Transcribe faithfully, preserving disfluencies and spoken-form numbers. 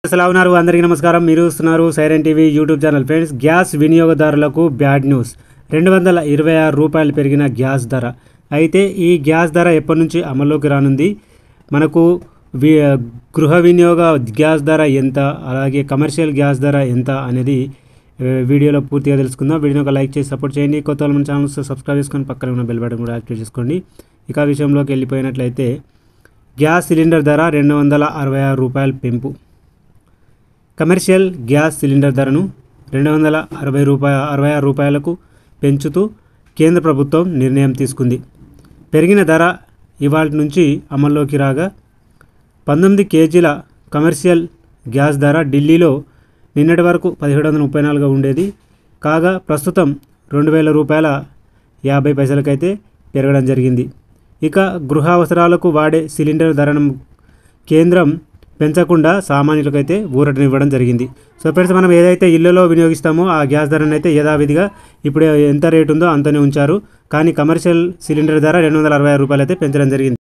ఎలా ఉన్నారు? అందరికీ నమస్కారం. మీరు చూస్తున్నారు Siren TV YouTube channel. Friends, gas వినియోగదారులకు బ్యాడ్ న్యూస్. రెండు వందల ఇరవై ఆరు రూపాయలు పెరిగిన గ్యాస్ ధర. అయితే ఈ గ్యాస్ ధర ఎప్పటి నుంచి అమల్లోకి రానుంది, మనకు వి గృహ వినియోగ గ్యాస్ ధర ఎంత, అలాగే కమర్షియల్ గ్యాస్ ధర ఎంత అనేది వీడియోలో పూర్తిగా తెలుసుకుందాం. వీడియోని ఒక లైక్ చేసి సపోర్ట్ చేయండి. కొత్త వాళ్ళు మన ఛానల్ సబ్స్క్రైబ్ చేసుకొని పక్కన ఉన్న బెల్ బటన్ కూడా యాక్టివేట్ చేసుకోండి. ఇక విషయంలోకి వెళ్ళిపోయినట్లయితే, గ్యాస్ సిలిండర్ ధర రెండు వందల అరవై ఆరు రూపాయలు పెంపు. కమర్షియల్ గ్యాస్ సిలిండర్ ధరను రెండు వందల అరవై రూపాయ అరవై ఆరు రూపాయలకు పెంచుతూ కేంద్ర ప్రభుత్వం నిర్ణయం తీసుకుంది. పెరిగిన ధర ఇవాళ నుంచి అమల్లోకి రాగా, పంతొమ్మిది కేజీల కమర్షియల్ గ్యాస్ ధర ఢిల్లీలో నిన్నటి వరకు పదిహేడు వందల ముప్పై నాలుగు ఉండేది కాగా, ప్రస్తుతం రెండు వేల రూపాయల యాభై పైసలకైతే పెరగడం జరిగింది. ఇక గృహ అవసరాలకు వాడే సిలిండర్ ధరను కేంద్రం పెంచకుండా సామాన్యులకైతే ఊరటనివ్వడం జరిగింది. సో ఫ్రెండ్స్, మనం ఏదైతే ఇళ్లలో వినియోగిస్తామో ఆ గ్యాస్ ధరను అయితే యథావిధిగా ఇప్పుడు ఎంత రేటు ఉందో అంతనే ఉంచారు. కానీ కమర్షియల్ సిలిండర్ ధర రెండు వందల అరవై ఆరు రూపాయలు అయితే పెంచడం జరిగింది.